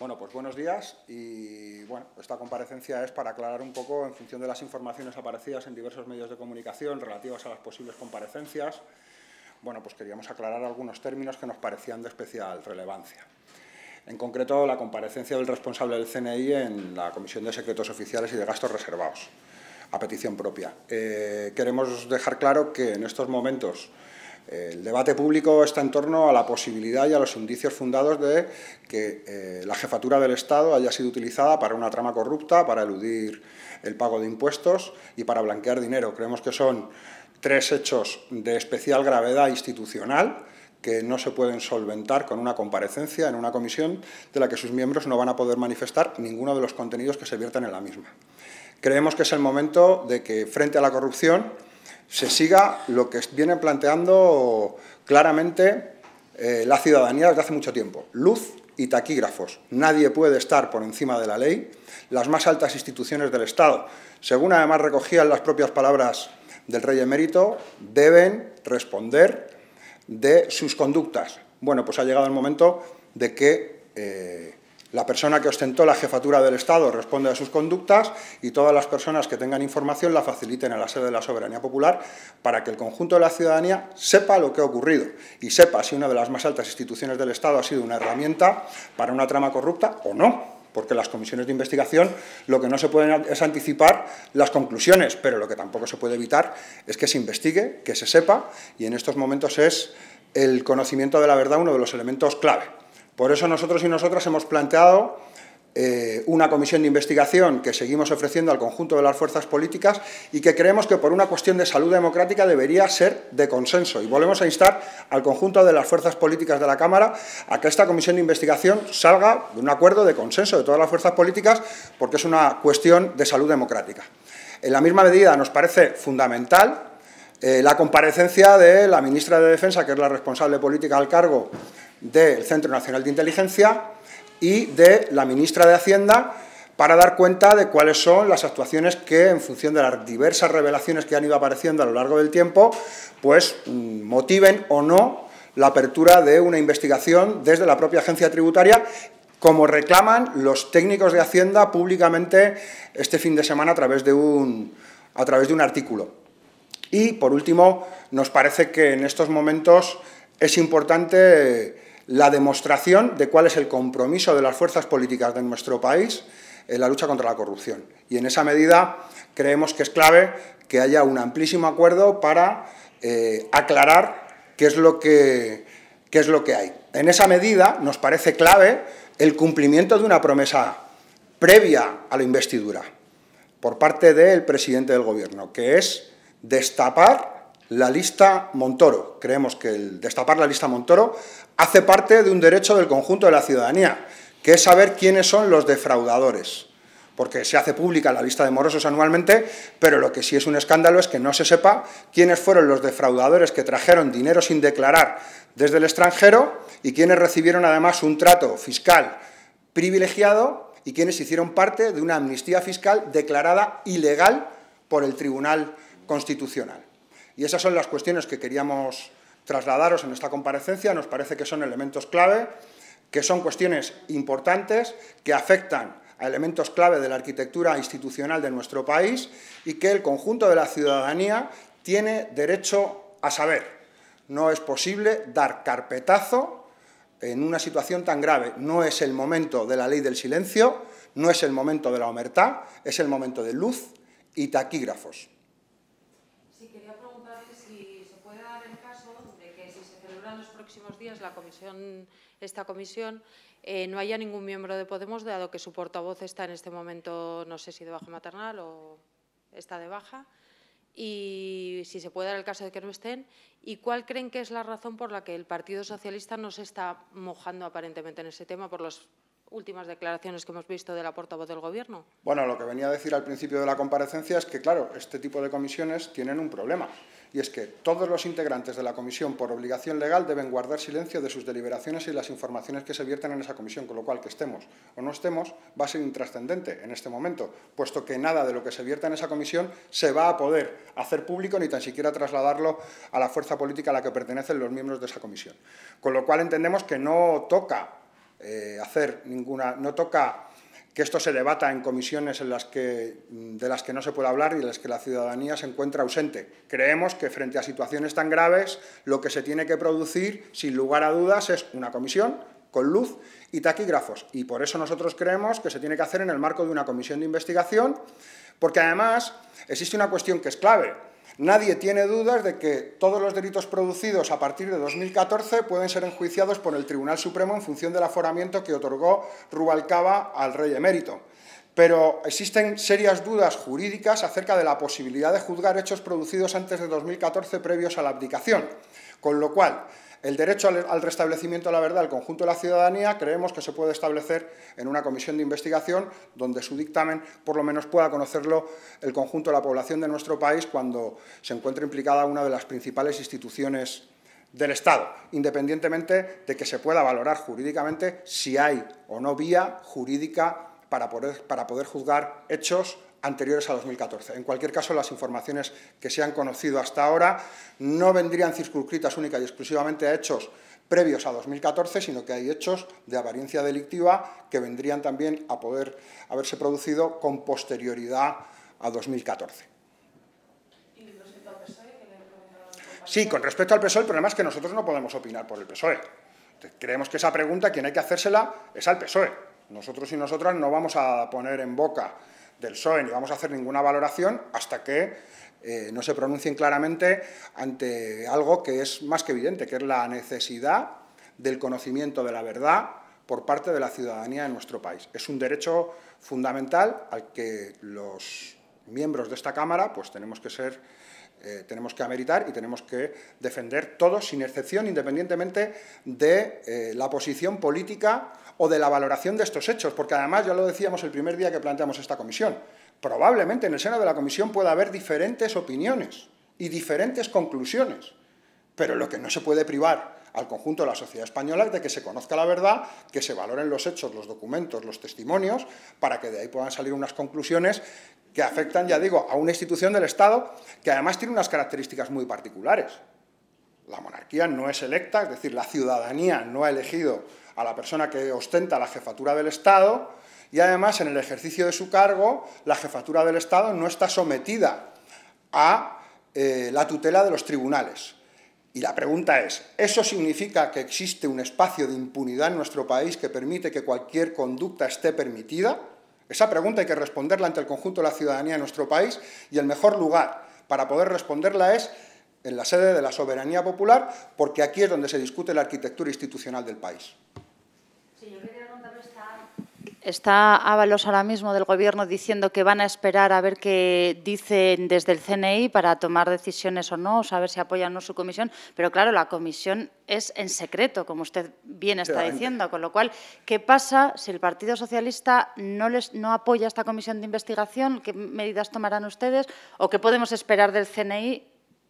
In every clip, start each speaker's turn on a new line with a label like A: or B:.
A: Bueno, pues buenos días y bueno, esta comparecencia es para aclarar un poco en función de las informaciones aparecidas en diversos medios de comunicación relativas a las posibles comparecencias. Bueno, pues queríamos aclarar algunos términos que nos parecían de especial relevancia. En concreto, la comparecencia del responsable del CNI en la Comisión de Secretos Oficiales y de Gastos Reservados, a petición propia. Queremos dejar claro que en estos momentos el debate público está en torno a la posibilidad y a los indicios fundados de que la jefatura del Estado haya sido utilizada para una trama corrupta, para eludir el pago de impuestos y para blanquear dinero. Creemos que son tres hechos de especial gravedad institucional que no se pueden solventar con una comparecencia en una comisión de la que sus miembros no van a poder manifestar ninguno de los contenidos que se vierten en la misma. Creemos que es el momento de que, frente a la corrupción, se siga lo que viene planteando claramente la ciudadanía desde hace mucho tiempo: luz y taquígrafos. Nadie puede estar por encima de la ley. Las más altas instituciones del Estado, según además recogían las propias palabras del Rey Emérito, deben responder de sus conductas. Bueno, pues ha llegado el momento de que la persona que ostentó la jefatura del Estado responde a sus conductas y todas las personas que tengan información la faciliten a la sede de la Soberanía Popular para que el conjunto de la ciudadanía sepa lo que ha ocurrido y sepa si una de las más altas instituciones del Estado ha sido una herramienta para una trama corrupta o no. Porque las comisiones de investigación lo que no se pueden es anticipar las conclusiones, pero lo que tampoco se puede evitar es que se investigue, que se sepa, y en estos momentos es el conocimiento de la verdad uno de los elementos clave. Por eso nosotros y nosotras hemos planteado una comisión de investigación que seguimos ofreciendo al conjunto de las fuerzas políticas y que creemos que por una cuestión de salud democrática debería ser de consenso. Y volvemos a instar al conjunto de las fuerzas políticas de la Cámara a que esta comisión de investigación salga de un acuerdo de consenso de todas las fuerzas políticas, porque es una cuestión de salud democrática. En la misma medida nos parece fundamental la comparecencia de la ministra de Defensa, que es la responsable política al cargo del Centro Nacional de Inteligencia, y de la ministra de Hacienda, para dar cuenta de cuáles son las actuaciones que, en función de las diversas revelaciones que han ido apareciendo a lo largo del tiempo, pues motiven o no la apertura de una investigación desde la propia agencia tributaria, como reclaman los técnicos de Hacienda públicamente este fin de semana a través de un artículo. Y, por último, nos parece que en estos momentos es importante la demostración de cuál es el compromiso de las fuerzas políticas de nuestro país en la lucha contra la corrupción. Y en esa medida creemos que es clave que haya un amplísimo acuerdo para aclarar qué es lo que hay. En esa medida nos parece clave el cumplimiento de una promesa previa a la investidura por parte del presidente del Gobierno, que es destapar la lista Montoro. Creemos que el destapar la lista Montoro hace parte de un derecho del conjunto de la ciudadanía, que es saber quiénes son los defraudadores, porque se hace pública la lista de morosos anualmente, pero lo que sí es un escándalo es que no se sepa quiénes fueron los defraudadores que trajeron dinero sin declarar desde el extranjero y quiénes recibieron además un trato fiscal privilegiado y quienes hicieron parte de una amnistía fiscal declarada ilegal por el Tribunal Constitucional. Y esas son las cuestiones que queríamos trasladaros en esta comparecencia. Nos parece que son elementos clave, que son cuestiones importantes, que afectan a elementos clave de la arquitectura institucional de nuestro país y que el conjunto de la ciudadanía tiene derecho a saber. No es posible dar carpetazo en una situación tan grave. No es el momento de la ley del silencio, no es el momento de la omertá, es el momento de luz y taquígrafos.
B: Próximos días esta comisión no haya ningún miembro de Podemos, dado que su portavoz está en este momento, no sé si de baja maternal o está de baja, y si se puede dar el caso de que no estén, ¿y cuál creen que es la razón por la que el Partido Socialista no se está mojando aparentemente en ese tema por las últimas declaraciones que hemos visto de la portavoz del Gobierno?
A: Bueno, lo que venía a decir al principio de la comparecencia es que, claro, este tipo de comisiones tienen un problema, y es que todos los integrantes de la comisión, por obligación legal, deben guardar silencio de sus deliberaciones y las informaciones que se vierten en esa comisión, con lo cual, que estemos o no estemos, va a ser intrascendente en este momento, puesto que nada de lo que se vierta en esa comisión se va a poder hacer público ni tan siquiera trasladarlo a la fuerza política a la que pertenecen los miembros de esa comisión. Con lo cual entendemos que no toca no toca que esto se debata en comisiones de las que no se puede hablar y en las que la ciudadanía se encuentra ausente. Creemos que frente a situaciones tan graves lo que se tiene que producir, sin lugar a dudas, es una comisión con luz y taquígrafos. Y por eso nosotros creemos que se tiene que hacer en el marco de una comisión de investigación, porque además existe una cuestión que es clave. Nadie tiene dudas de que todos los delitos producidos a partir de 2014 pueden ser enjuiciados por el Tribunal Supremo en función del aforamiento que otorgó Rubalcaba al rey emérito. Pero existen serias dudas jurídicas acerca de la posibilidad de juzgar hechos producidos antes de 2014 previos a la abdicación, con lo cual el derecho al restablecimiento de la verdad del conjunto de la ciudadanía creemos que se puede establecer en una comisión de investigación donde su dictamen por lo menos pueda conocerlo el conjunto de la población de nuestro país cuando se encuentre implicada una de las principales instituciones del Estado, independientemente de que se pueda valorar jurídicamente si hay o no vía jurídica para poder juzgar hechos anteriores a 2014. En cualquier caso, las informaciones que se han conocido hasta ahora no vendrían circunscritas única y exclusivamente a hechos previos a 2014, sino que hay hechos de apariencia delictiva que vendrían también a poder haberse producido con posterioridad a 2014.
B: ¿Y respecto al PSOE?
A: Sí, con respecto al PSOE, el problema es que nosotros no podemos opinar por el PSOE. Creemos que esa pregunta quien hay que hacérsela es al PSOE. Nosotros y nosotras no vamos a poner en boca del PSOE ni vamos a hacer ninguna valoración hasta que no se pronuncien claramente ante algo que es más que evidente, que es la necesidad del conocimiento de la verdad por parte de la ciudadanía de nuestro país. Es un derecho fundamental al que los miembros de esta Cámara pues tenemos que ameritar y tenemos que defender todos, sin excepción, independientemente de la posición política o de la valoración de estos hechos, porque además, ya lo decíamos el primer día que planteamos esta comisión, probablemente en el seno de la comisión pueda haber diferentes opiniones y diferentes conclusiones, pero lo que no se puede privar al conjunto de la sociedad española es de que se conozca la verdad, que se valoren los hechos, los documentos, los testimonios, para que de ahí puedan salir unas conclusiones que afectan, ya digo, a una institución del Estado que además tiene unas características muy particulares. La monarquía no es electa, es decir, la ciudadanía no ha elegido a la persona que ostenta la jefatura del Estado y además en el ejercicio de su cargo la jefatura del Estado no está sometida a la tutela de los tribunales. Y la pregunta es, ¿eso significa que existe un espacio de impunidad en nuestro país que permite que cualquier conducta esté permitida? Esa pregunta hay que responderla ante el conjunto de la ciudadanía de nuestro país y el mejor lugar para poder responderla es en la sede de la soberanía popular, porque aquí es donde se discute la arquitectura institucional del país.
C: Sí, yo quería preguntarle, ¿está Ábalos ahora mismo del Gobierno diciendo que van a esperar a ver qué dicen desde el CNI para tomar decisiones o no, o saber si apoyan o no su comisión? Pero claro, la comisión es en secreto, como usted bien está diciendo, con lo cual, ¿qué pasa si el Partido Socialista no apoya esta comisión de investigación? ¿Qué medidas tomarán ustedes o qué podemos esperar del CNI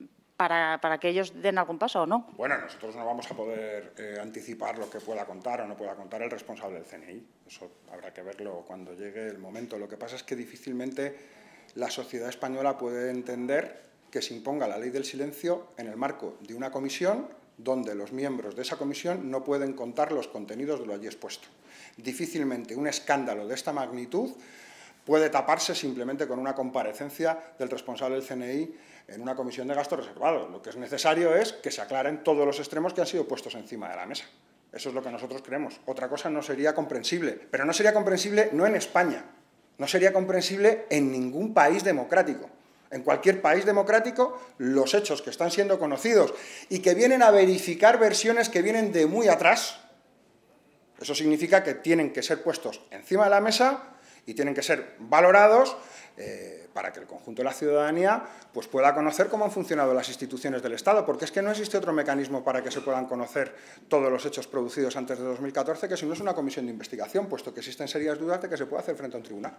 C: para que ellos den algún paso o no?
A: Bueno, nosotros no vamos a poder anticipar lo que pueda contar o no pueda contar el responsable del CNI. Eso habrá que verlo cuando llegue el momento. Lo que pasa es que difícilmente la sociedad española puede entender que se imponga la ley del silencio en el marco de una comisión donde los miembros de esa comisión no pueden contar los contenidos de lo allí expuesto. Difícilmente un escándalo de esta magnitud puede taparse simplemente con una comparecencia del responsable del CNI en una comisión de gastos reservados. Lo que es necesario es que se aclaren todos los extremos que han sido puestos encima de la mesa. Eso es lo que nosotros creemos. Otra cosa no sería comprensible. Pero no sería comprensible no en España, no sería comprensible en ningún país democrático. En cualquier país democrático, los hechos que están siendo conocidos y que vienen a verificar versiones que vienen de muy atrás, eso significa que tienen que ser puestos encima de la mesa y tienen que ser valorados para que el conjunto de la ciudadanía pues, pueda conocer cómo han funcionado las instituciones del Estado, porque es que no existe otro mecanismo para que se puedan conocer todos los hechos producidos antes de 2014 que si no es una comisión de investigación, puesto que existen serias dudas de que se pueda hacer frente a un tribunal.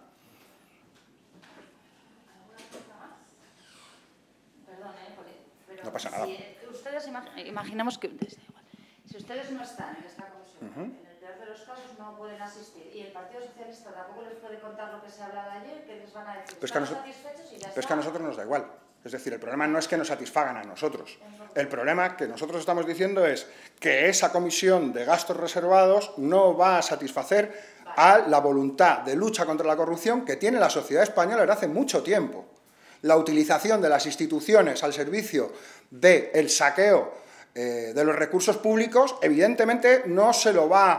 A: No pasa nada.
C: Si ustedes imaginemos que si ustedes no están en esta comisión, en el peor de de los casos no pueden asistir. Y el Partido Socialista tampoco les puede contar lo que se ha hablado ayer, que les van a decir, estamos satisfechos y ya está.
A: Pero es que a nosotros nos da igual. Es decir, el problema no es que nos satisfagan a nosotros. El problema que nosotros estamos diciendo es que esa comisión de gastos reservados no va a satisfacer a la voluntad de lucha contra la corrupción que tiene la sociedad española desde hace mucho tiempo. La utilización de las instituciones al servicio del saqueo de los recursos públicos, evidentemente no se lo va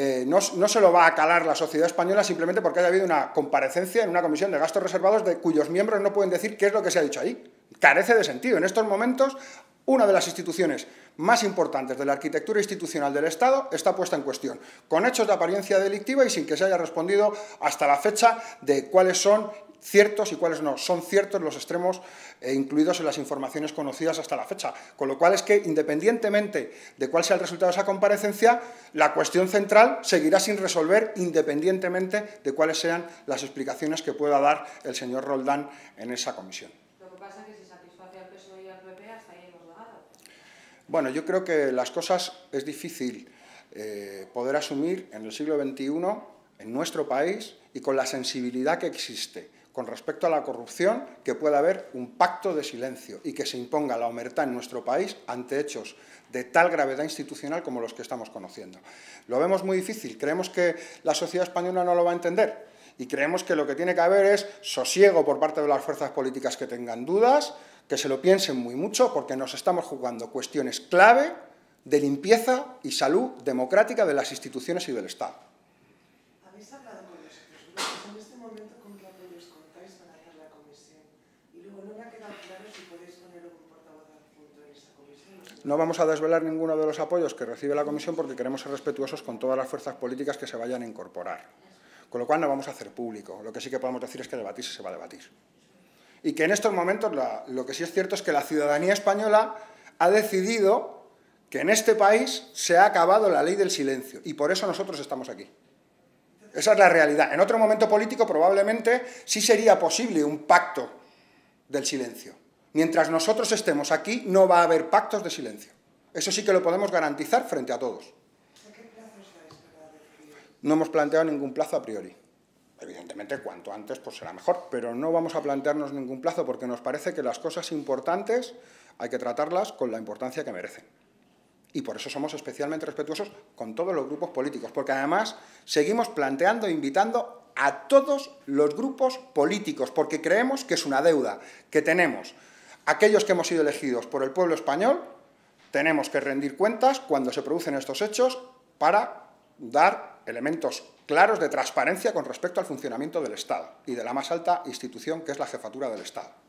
A: a calar la sociedad española simplemente porque haya habido una comparecencia en una comisión de gastos reservados de cuyos miembros no pueden decir qué es lo que se ha dicho ahí. Carece de sentido. En estos momentos, una de las instituciones más importantes de la arquitectura institucional del Estado está puesta en cuestión, con hechos de apariencia delictiva y sin que se haya respondido hasta la fecha de cuáles son ciertos y cuáles no son ciertos los extremos incluidos en las informaciones conocidas hasta la fecha. Con lo cual es que, independientemente de cuál sea el resultado de esa comparecencia, la cuestión central seguirá sin resolver independientemente de cuáles sean las explicaciones que pueda dar el señor Roldán en esa comisión.
B: Lo que pasa es que si satisface al PSOE y al PP, hasta ahí hemos llegado.
A: Bueno, yo creo que las cosas es difícil poder asumir en el siglo XXI, en nuestro país, y con la sensibilidad que existe con respecto a la corrupción, que pueda haber un pacto de silencio y que se imponga la omertá en nuestro país ante hechos de tal gravedad institucional como los que estamos conociendo. Lo vemos muy difícil, creemos que la sociedad española no lo va a entender y creemos que lo que tiene que haber es sosiego por parte de las fuerzas políticas que tengan dudas, que se lo piensen muy mucho, porque nos estamos jugando cuestiones clave de limpieza y salud democrática de las instituciones y del Estado.
D: ¿Habéis hablado con los otros grupos? En este momento, ¿con qué apoyos contáis para hacer la comisión? Y luego no me ha quedado claro si podéis poner un portavoz adjunto en esa comisión.
A: No vamos a desvelar ninguno de los apoyos que recibe la comisión porque queremos ser respetuosos con todas las fuerzas políticas que se vayan a incorporar. Con lo cual no vamos a hacer público. Lo que sí que podemos decir es que debatirse se va a debatir. Y que en estos momentos lo que sí es cierto es que la ciudadanía española ha decidido que en este país se ha acabado la ley del silencio y por eso nosotros estamos aquí. Esa es la realidad. En otro momento político probablemente sí sería posible un pacto del silencio. Mientras nosotros estemos aquí no va a haber pactos de silencio. Eso sí que lo podemos garantizar frente a todos.
D: ¿Qué plazos dais para decidir?
A: No hemos planteado ningún plazo a priori. Evidentemente, cuanto antes pues será mejor, pero no vamos a plantearnos ningún plazo porque nos parece que las cosas importantes hay que tratarlas con la importancia que merecen. Y por eso somos especialmente respetuosos con todos los grupos políticos, porque además seguimos planteando e invitando a todos los grupos políticos, porque creemos que es una deuda que tenemos aquellos que hemos sido elegidos por el pueblo español, tenemos que rendir cuentas cuando se producen estos hechos para dar elementos claros de transparencia con respecto al funcionamiento del Estado y de la más alta institución que es la jefatura del Estado.